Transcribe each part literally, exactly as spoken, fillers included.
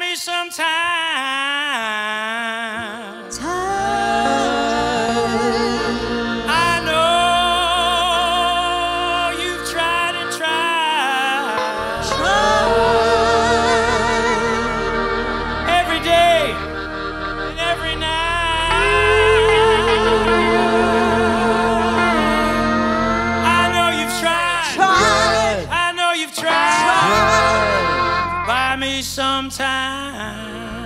me some time. Time. I know you've tried and tried. Tried. Every day and every night. I know you've tried. Tried. I know you've tried. Tried. Buy me some time.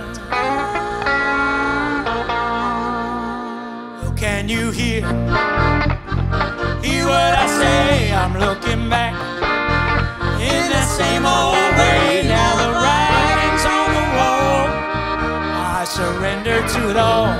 Oh, can you hear? Hear what I say? I'm looking back in that same old way. Now the writing's on the wall. I surrender to it all.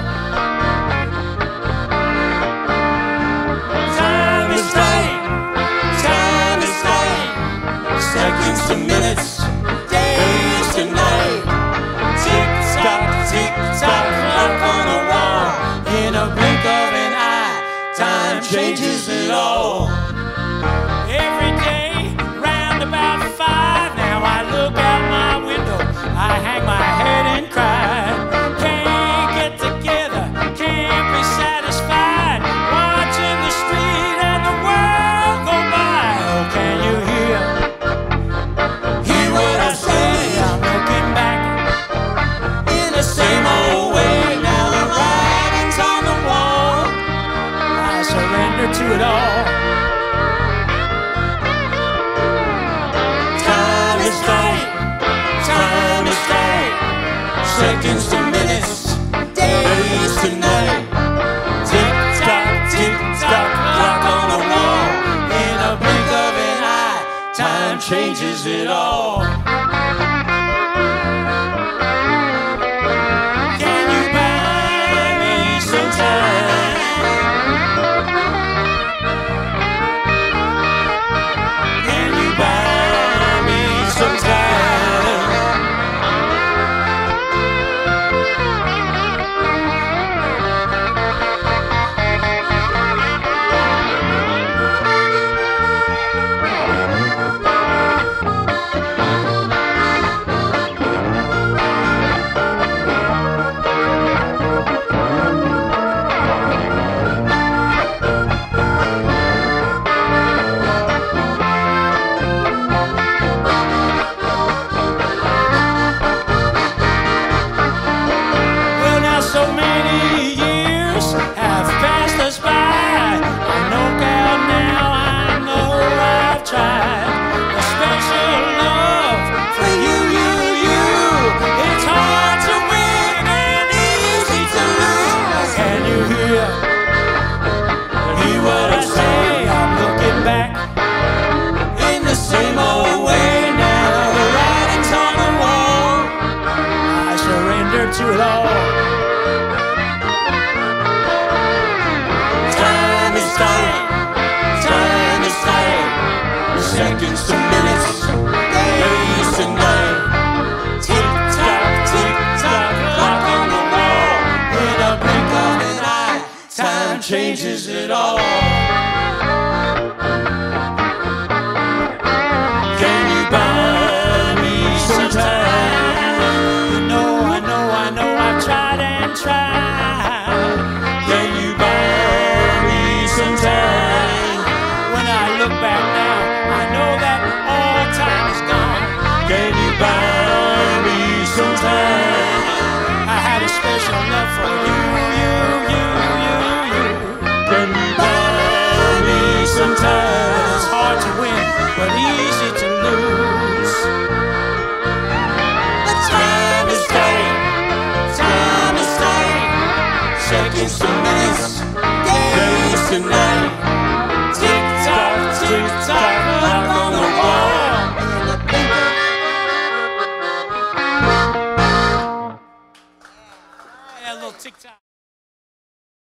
Time is tight. Time is tight. Seconds to minutes. Days to night. Tick tock, tick tock, clock on the wall. In a blink of an eye, time changes it all. Every day, round about five, now I look out my window, I hang my head and cry. Can't get together, can't be satisfied, watching the street and the world go by. Oh, can you hear? Hear what I say? I'm looking back in the same old way. Now the writing's on the wall. I surrender to it all. Time is tight. Time is tight. Seconds to minutes. Days to night. Tick tock, tick tock, clock on the wall. In a blink of an eye, time changes it all. Can you buy me some time? Can you buy me some time? Well, now so many years have passed us by. I know, gal, now I know I've tried. A special love for you, you, you. It's hard to win and easy to lose. Can you hear? Hear what I say? I'm looking back in the same old way. Now the writing's on the wall. I surrender to it all. Time is tight. Time is tight. Seconds to minutes. Days to night. Tick tock, tick tock, clock on the wall. In a blink of an eye, time changes it all. Can you buy me some time? You know, I know, I know I've tried and tried. Can you buy me some time? When I look back now, I know that all time is gone. Can you buy me some time? I had a special love for you, you, you, you, you. Can you buy me some time? It's hard to win, but easy